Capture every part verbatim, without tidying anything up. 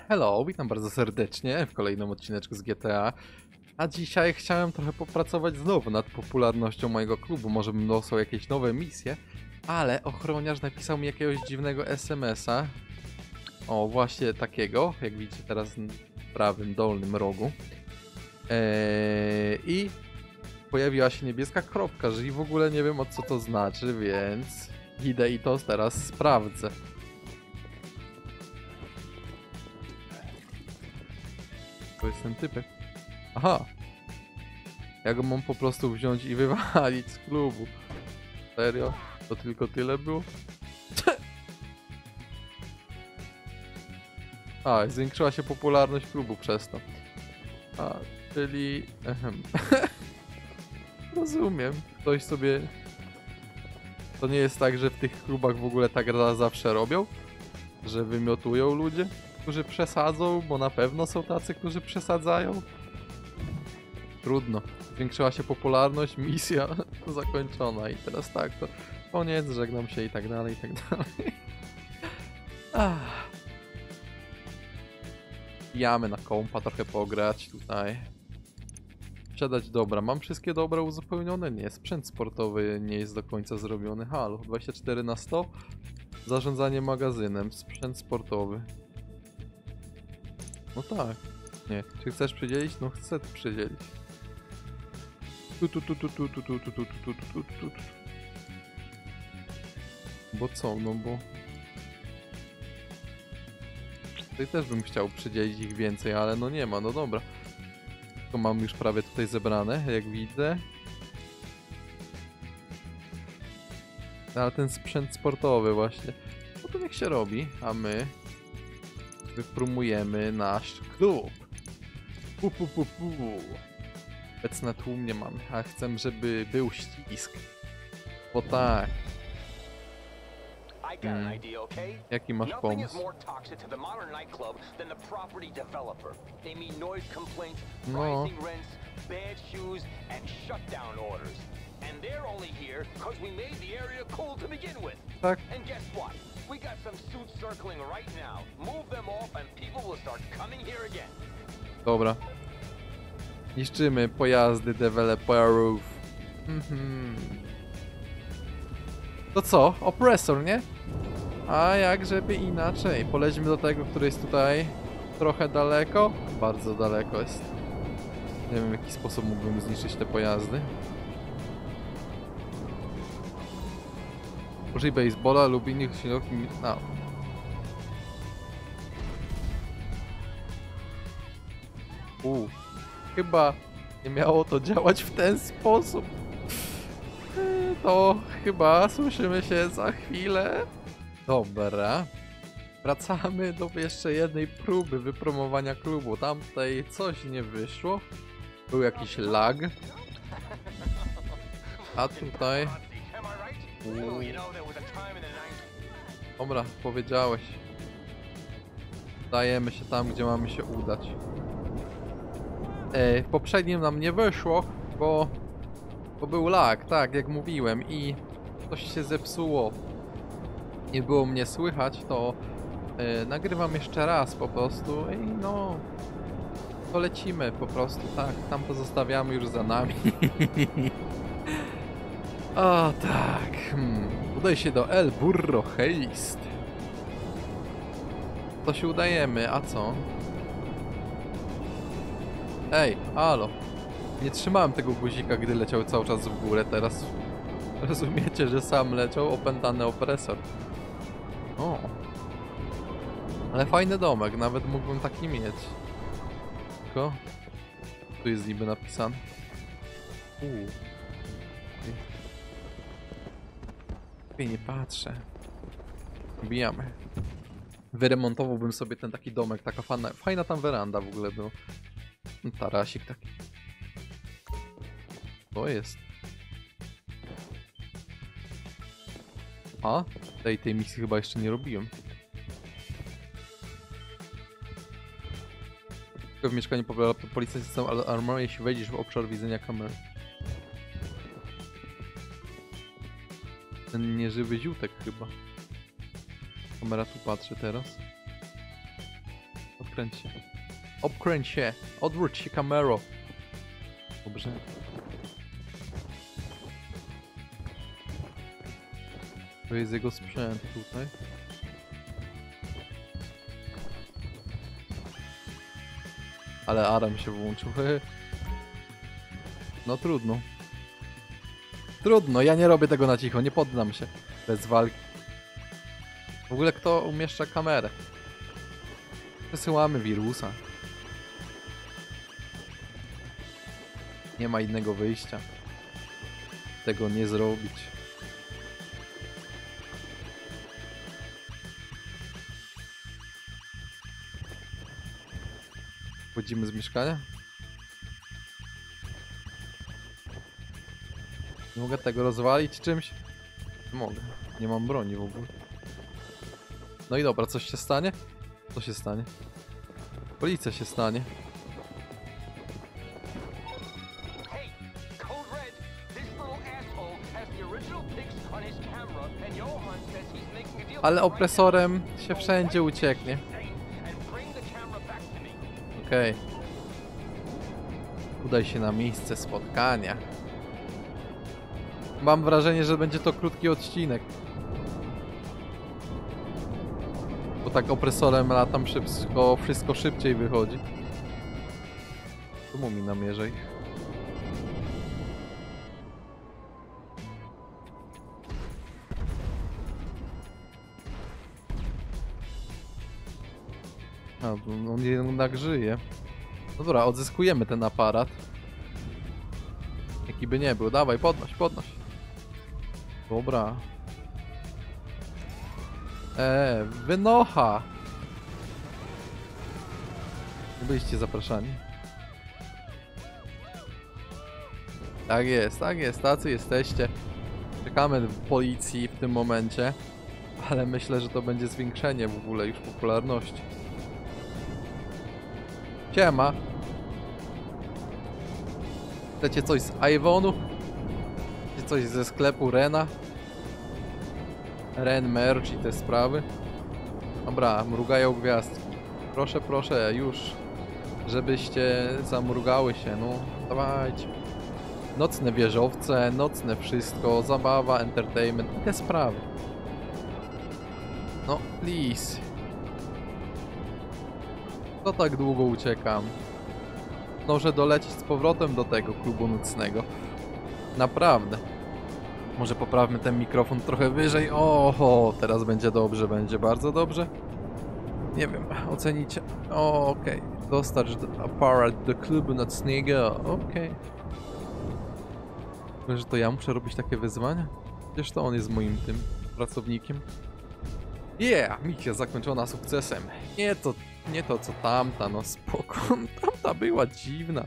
Hello, witam bardzo serdecznie w kolejnym odcineczku z G T A. A dzisiaj chciałem trochę popracować znowu nad popularnością mojego klubu. Może bym dostał jakieś nowe misje, ale ochroniarz napisał mi jakiegoś dziwnego es em es a. O, właśnie takiego, jak widzicie teraz w prawym dolnym rogu. Eee, I pojawiła się niebieska kropka, że i w ogóle nie wiem, o co to znaczy, więc idę i to teraz sprawdzę. To jest ten typek. Aha. Ja go mam po prostu wziąć i wywalić z klubu. Serio? To tylko tyle było? A, zwiększyła się popularność klubu przez to. A, czyli... Ehem. Rozumiem. Ktoś sobie... To nie jest tak, że w tych klubach w ogóle tak zawsze robią? Że wymiotują ludzie, którzy przesadzą, bo na pewno są tacy, którzy przesadzają. Trudno. Zwiększyła się popularność, misja zakończona i teraz tak, to koniec, żegnam się i tak dalej, i tak dalej. Ach. Jamy na kompa trochę pograć tutaj. Sprzedać dobra. Mam wszystkie dobra uzupełnione? Nie. Sprzęt sportowy nie jest do końca zrobiony. Halo, dwadzieścia cztery na sto. Zarządzanie magazynem. Sprzęt sportowy. No tak. Nie. Czy chcesz przydzielić? No chcę przydzielić. Tu tu tu tu tu tu tu tu tu tu tu tu tu. Bo co? No bo... Tutaj też bym chciał przydzielić ich więcej, ale no nie ma, no dobra. To mam już prawie tutaj zebrane, jak widzę. Ale ten sprzęt sportowy właśnie. No to niech się robi, a my wypromujemy nasz klub. Pu, pu, pu, pu. Obecne tłumnie mamy, a chcę, żeby był ścisk. Bo tak. Hmm. Jaki masz pomysł? No. Tak. Dobra. Niszczymy pojazdy deweloperów. Mhm. To co? Opresor, nie? A jak żeby inaczej? Polećmy do tego, który jest tutaj trochę daleko. Bardzo daleko jest. Nie wiem, w jaki sposób mógłbym zniszczyć te pojazdy. Użyj baseballa lub innych środków. No. Uuu. Chyba nie miało to działać w ten sposób. To chyba słyszymy się za chwilę. Dobra. Wracamy do jeszcze jednej próby wypromowania klubu. Tam tutaj coś nie wyszło. Był jakiś lag. A tutaj... Uuu. Dobra, powiedziałeś. Dajemy się tam, gdzie mamy się udać. E, w poprzednim nam nie wyszło, bo... Bo był lag, tak, jak mówiłem, i coś się zepsuło. Nie było mnie słychać, to yy, nagrywam jeszcze raz po prostu i no... To lecimy po prostu, tak, tam to zostawiamy już za nami. O tak, hmm. Udaj się do El Burro Heist. To się udajemy, a co? Ej, halo. Nie trzymałem tego guzika, gdy leciał cały czas w górę, teraz rozumiecie, że sam leciał opętany opresor. O. Ale fajny domek, nawet mógłbym taki mieć. Tylko... Tu jest niby napisane. Uuu. Nie patrzę. Wbijamy. Wyremontowałbym sobie ten taki domek, taka fajna, fajna tam weranda w ogóle był. Tarasik taki. To jest. A? Tej, tej misji chyba jeszcze nie robiłem. W mieszkaniu powiela policja system armor, jeśli wejdziesz w obszar widzenia kamery. Ten nieżywy ziutek chyba. Kamera tu patrzy teraz. obkręć się. Obkręć się. Odwróć się kamero. Dobrze. To jest jego sprzęt tutaj. Ale alarm się włączył. No trudno. Trudno, ja nie robię tego na cicho, nie poddam się. Bez walki. W ogóle kto umieszcza kamerę? Przesyłamy wirusa. Nie ma innego wyjścia. Tego nie zrobić. Wchodzimy z mieszkania? Nie mogę tego rozwalić czymś? Nie mogę. Nie mam broni w ogóle. No i dobra, coś się stanie? Co się stanie? Policja się stanie. Ale opresorem się wszędzie ucieknie. Okej. Okay. Udaj się na miejsce spotkania. Mam wrażenie, że będzie to krótki odcinek. Bo tak opresorem latam szybko, wszystko szybciej wychodzi. Tu mi namierza ich. A, on jednak żyje. No dobra, odzyskujemy ten aparat. Jaki by nie był. Dawaj, podnoś, podnoś. Dobra. Eee, wynocha! Nie byliście zapraszani. Tak jest, tak jest, tacy jesteście. Czekamy w policji w tym momencie. Ale myślę, że to będzie zwiększenie w ogóle już popularności. Siema. Chcecie coś z Iwonu? Chcecie coś ze sklepu Rena? Ren Merch i te sprawy? Dobra, mrugają gwiazdki. Proszę, proszę, już. Żebyście zamrugały się, no. Dawajcie. Nocne wieżowce, nocne wszystko, zabawa, entertainment i te sprawy. No, please. To tak długo uciekam. Zdążę dolecieć z powrotem do tego klubu nocnego. Naprawdę. Może poprawmy ten mikrofon trochę wyżej. Oho, teraz będzie dobrze, będzie bardzo dobrze. Nie wiem, ocenicie. O, okej. Okay. Dostarcz aparat do klubu nocnego. Okej. Okay. Że to ja muszę robić takie wyzwania? Przecież to on jest moim tym pracownikiem. Yeah, misja zakończona sukcesem. Nie to, nie to co tamta, no spoko. Tamta była dziwna.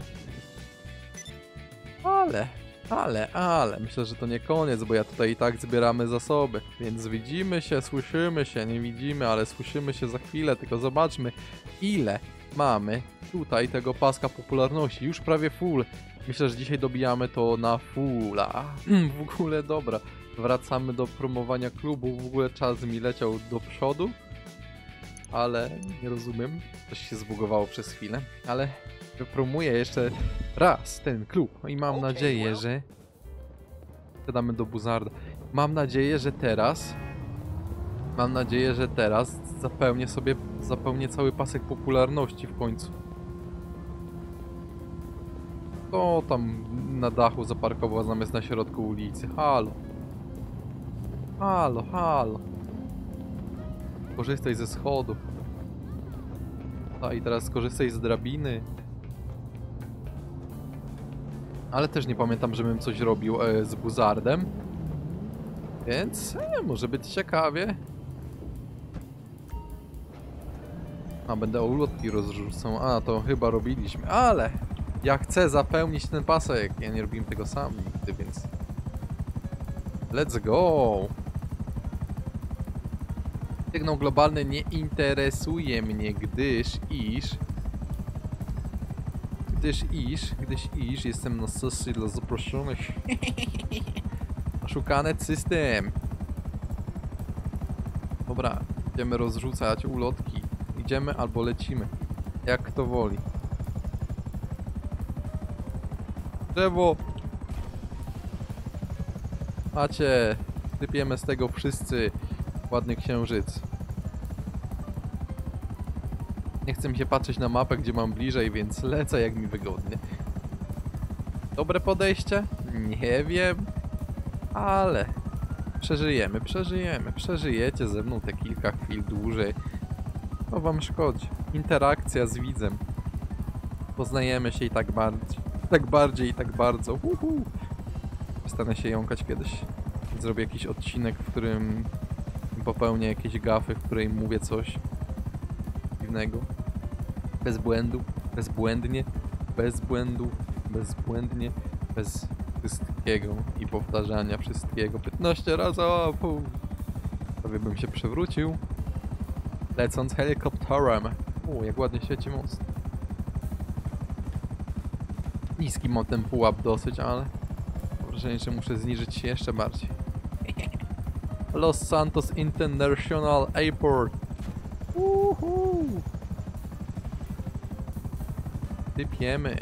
Ale, ale, ale. Myślę, że to nie koniec, bo ja tutaj i tak zbieramy zasoby. Więc widzimy się, słyszymy się, nie widzimy, ale słyszymy się za chwilę. Tylko zobaczmy, ile mamy tutaj tego paska popularności. Już prawie full. Myślę, że dzisiaj dobijamy to na fulla. W ogóle dobra. Wracamy do promowania klubu. W ogóle czas mi leciał do przodu. Ale nie rozumiem. Coś się zbugowało przez chwilę. Ale wypromuję jeszcze raz ten klub. I mam nadzieję, że... Siadamy do buzarda. Mam nadzieję, że teraz... Mam nadzieję, że teraz zapełnię sobie... Zapełnię cały pasek popularności w końcu. To tam na dachu zaparkował zamiast na środku ulicy. Halo. Halo, halo. Korzystaj ze schodów. A i teraz skorzystaj z drabiny. Ale też nie pamiętam, żebym coś robił e, z buzardem. Więc e, może być ciekawie. A, będę ulotki rozrzucał. A, to chyba robiliśmy. Ale ja chcę zapełnić ten pasek. Ja nie robiłem tego sam nigdy, więc... Let's go! Sygnał globalny nie interesuje mnie, gdyż iż... Gdyż iż... Gdyż iż jestem na sesji dla zaproszonych. Szukany system. Dobra, idziemy rozrzucać ulotki. Idziemy albo lecimy. Jak kto woli. Drzewo! Macie! Sypiemy z tego wszyscy. Ładny księżyc. Nie chcę mi się patrzeć na mapę, gdzie mam bliżej, więc lecę jak mi wygodnie. Dobre podejście? Nie wiem. Ale przeżyjemy, przeżyjemy. Przeżyjecie ze mną te kilka chwil dłużej. To wam szkodzi. Interakcja z widzem. Poznajemy się i tak bardziej. Tak bardziej i tak bardzo. Uhu. Przestanę się jąkać kiedyś. Zrobię jakiś odcinek, w którym popełnię jakieś gafy, w której mówię coś dziwnego. Bez błędu. Bezbłędnie. Bez błędu. Bezbłędnie. Bez wszystkiego i powtarzania wszystkiego. piętnaście razy, o pół. Prawie bym się przewrócił. Lecąc helikopterem. O, jak ładnie świeci most. Niski mam ten pułap dosyć, ale mam wrażenie, że muszę zniżyć się jeszcze bardziej. Los Santos International Airport. Uhu. Typiemy.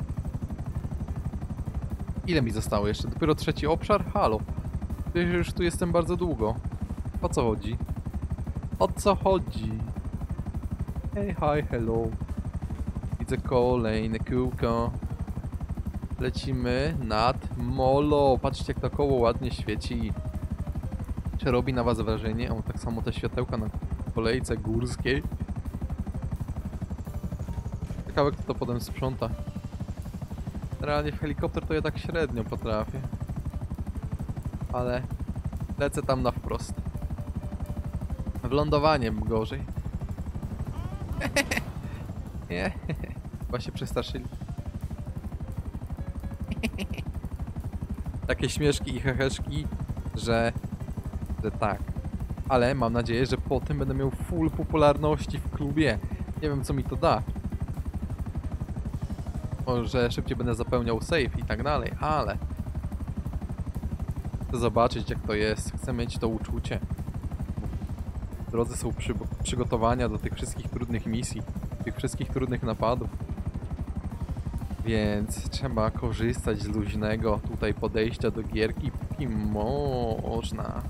Ile mi zostało jeszcze? Dopiero trzeci obszar? Halo. Przecież już tu jestem bardzo długo. O co chodzi? O co chodzi? Hey, hi, hello. Widzę kolejne kółko. Lecimy nad Molo. Patrzcie, jak to koło ładnie świeci. Czy robi na was wrażenie? O, tak samo te światełka na kolejce górskiej. Ciekawe, kto to potem sprząta. Realnie w helikopter to ja tak średnio potrafię. Ale lecę tam na wprost. W lądowaniem gorzej. Nie, chyba się przestraszyli. Takie śmieszki i heheszki, że, że tak. Ale mam nadzieję, że po tym będę miał full popularności w klubie. Nie wiem, co mi to da. Może szybciej będę zapełniał save i tak dalej, ale chcę zobaczyć, jak to jest. Chcę mieć to uczucie. W drodze są przy przygotowania do tych wszystkich trudnych misji, tych wszystkich trudnych napadów. Więc trzeba korzystać z luźnego tutaj podejścia do gierki, póki można.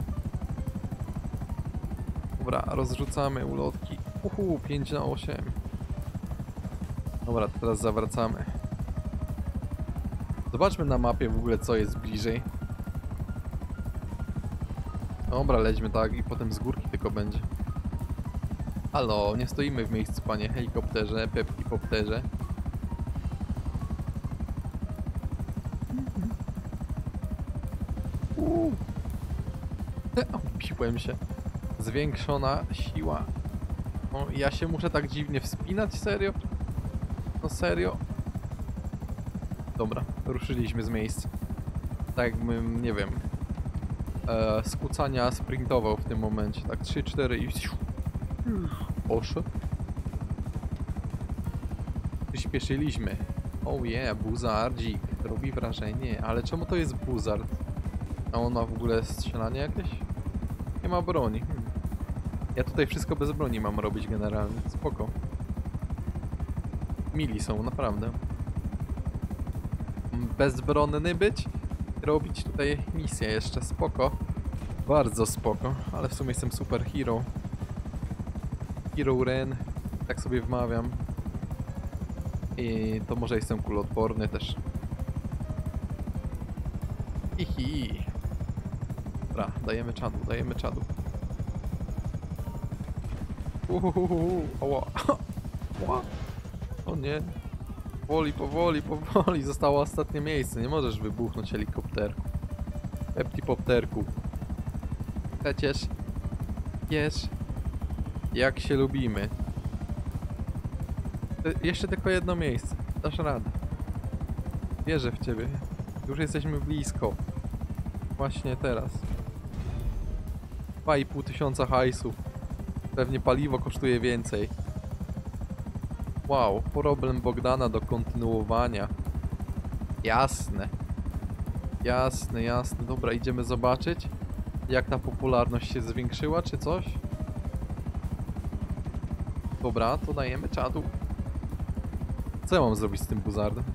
Dobra, rozrzucamy ulotki. Uhu, pięć na osiem. Dobra, teraz zawracamy. Zobaczmy na mapie w ogóle, co jest bliżej. Dobra, lećmy tak i potem z górki tylko będzie. Halo, nie stoimy w miejscu, panie helikopterze, pepkipopterze. Uuu. Obiłem się. Zwiększona siła. O, ja się muszę tak dziwnie wspinać? Serio? No serio? Dobra, ruszyliśmy z miejsca. Tak jakbym, nie wiem, e, z kucania sprintował w tym momencie. Tak trzy cztery i... Poszedł. Przyspieszyliśmy. Oh yeah, buzardzik. Robi wrażenie. Ale czemu to jest buzard? A on ma w ogóle strzelanie jakieś? Nie ma broni. Hmm. Ja tutaj wszystko bez broni mam robić generalnie. Spoko. Mili są, naprawdę. Bezbronny być? Robić tutaj misję jeszcze. Spoko. Bardzo spoko. Ale w sumie jestem super hero. Hero Ren. Tak sobie wmawiam. I to może jestem kuloodporny też. Hihi. Dobra, dajemy czadu, dajemy czadu. Uhuhuhu, oła. Oła. O nie. Powoli, powoli, powoli. Zostało ostatnie miejsce. Nie możesz wybuchnąć helikopterku. Peptipopterku. Przecież wiesz, jak się lubimy. Jeszcze tylko jedno miejsce. Dasz radę. Wierzę w ciebie. Już jesteśmy blisko. Właśnie teraz. dwa i pół tysiąca hajsów. Pewnie paliwo kosztuje więcej. Wow, problem Bogdana do kontynuowania. Jasne. Jasne, jasne. Dobra, idziemy zobaczyć, jak ta popularność się zwiększyła, czy coś? Dobra, to dajemy czadu. Co ja mam zrobić z tym buzardem?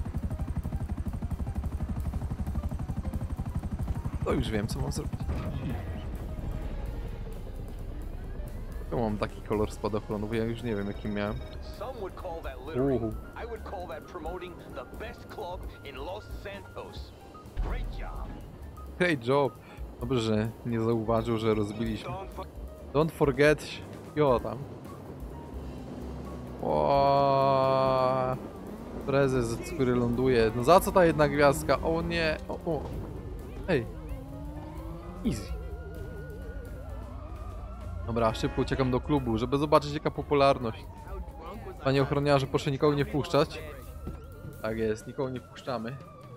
To już wiem, co mam zrobić. Ja mam taki kolor spadochronu, bo ja już nie wiem, jaki miałem. Uhu. Great job. Dobrze, że nie zauważył, że rozbiliśmy. Don't forget... Jo, tam. O, prezes, który ląduje. No za co ta jedna gwiazdka? O nie. O, o. Ej. Easy. Dobra, szybko uciekam do klubu, żeby zobaczyć, jaka popularność. Panie ochroniarze, proszę nikogo nie wpuszczać. Tak jest, nikogo nie wpuszczamy.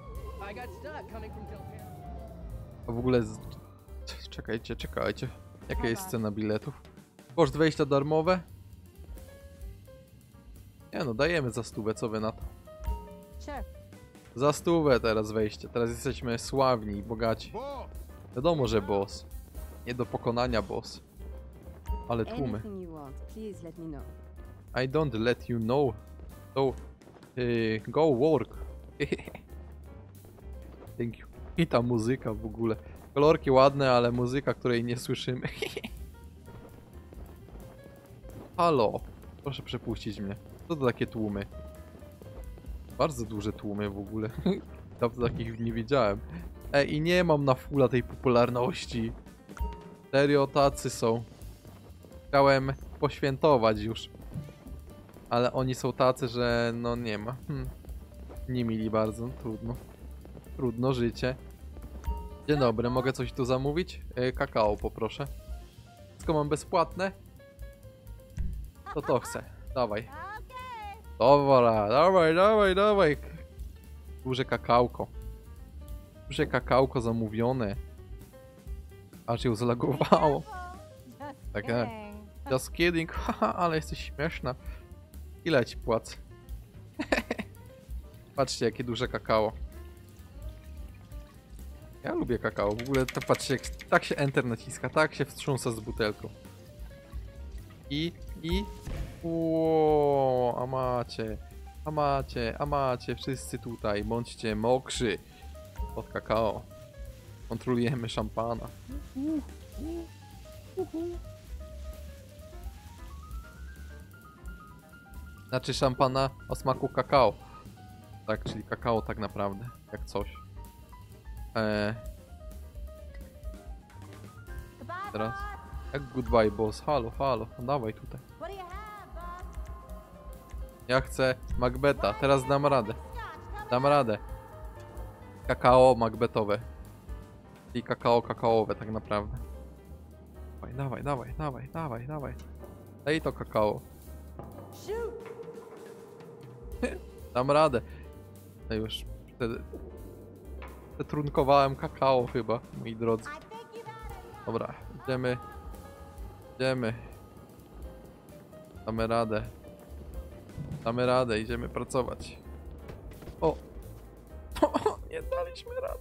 A w ogóle... Z... Czekajcie, czekajcie. Jaka jest cena biletów? Koszt wejścia darmowe? Nie no, dajemy za stówę, co wy na to? Za stówę teraz wejście. Teraz jesteśmy sławni i bogaci. Wiadomo, że boss. Nie do pokonania boss. Ale tłumy. I don't let you know. So, yy, go work. Thank you. I ta muzyka w ogóle. Kolorki ładne, ale muzyka, której nie słyszymy. Halo. Proszę przepuścić mnie. Co to takie tłumy? Bardzo duże tłumy w ogóle. Dawno takich nie wiedziałem. Ej, i nie mam na fulla tej popularności. Serio, tacy są. Chciałem poświętować już. Ale oni są tacy, że no nie ma. Hm. Nie mili bardzo, trudno. Trudno życie. Dzień dobry, mogę coś tu zamówić? Yy, kakao poproszę. Wszystko mam bezpłatne? To to chcę. Dawaj. Dobra, dawaj, dawaj, dawaj. Duże kakałko. Duże kakałko zamówione. Aż ją zalagowało. Tak, tak. Just kidding, haha, ale jesteś śmieszna. Ile ci płacę? Patrzcie, jakie duże kakao. Ja lubię kakao. W ogóle to patrzcie, jak tak się enter naciska, tak się wstrząsa z butelką. I, i... Ło, a macie, a macie, a macie, wszyscy tutaj, bądźcie mokrzy od kakao. Kontrolujemy szampana. Znaczy szampana o smaku kakao. Tak, czyli kakao tak naprawdę, jak coś. Eee. Teraz. Jak goodbye boss, halo, halo, dawaj tutaj. Ja chcę Macbeta, teraz dam radę. Dam radę. Kakao Macbetowe. I kakao kakaowe tak naprawdę. Dawaj, dawaj, dawaj, dawaj, dawaj, dawaj. Daj to kakao. Dam radę. No już wtedy przetrunkowałem kakao chyba, moi drodzy. Dobra, idziemy. Idziemy. Damy radę. Damy radę, idziemy pracować. O! O, nie daliśmy rady.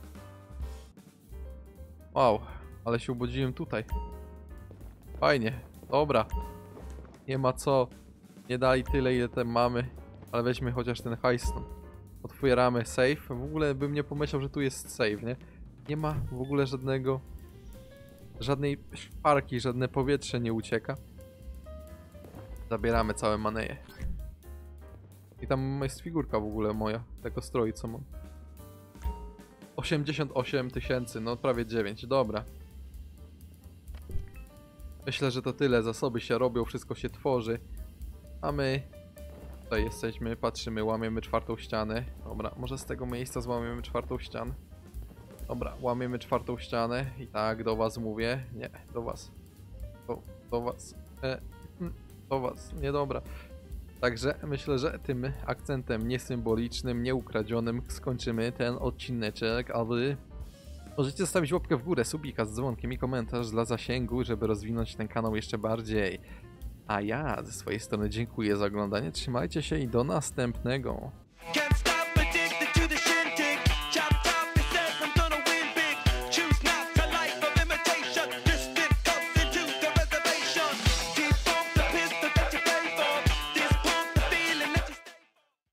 Wow, ale się ubudziłem tutaj. Fajnie, dobra. Nie ma co. Nie dali tyle, ile tam mamy. Ale weźmy chociaż ten hajs. Otwieramy safe. W ogóle bym nie pomyślał, że tu jest safe, nie? Nie ma w ogóle żadnego... Żadnej szparki, żadne powietrze nie ucieka. Zabieramy całe maneje. I tam jest figurka w ogóle moja, tego stroju co mam. osiemdziesiąt osiem tysięcy, no prawie dziewięć, dobra. Myślę, że to tyle, zasoby się robią, wszystko się tworzy. A my tutaj jesteśmy, patrzymy, łamiemy czwartą ścianę. Dobra, może z tego miejsca złamiemy czwartą ścianę. Dobra, łamiemy czwartą ścianę i tak do was mówię. Nie, do was. Do, do was. E, do was, nie dobra. Także myślę, że tym akcentem niesymbolicznym, nieukradzionym skończymy ten odcineczek, a wy możecie zostawić łapkę w górę, subika z dzwonkiem i komentarz dla zasięgu, żeby rozwinąć ten kanał jeszcze bardziej. A ja ze swojej strony dziękuję za oglądanie, trzymajcie się i do następnego.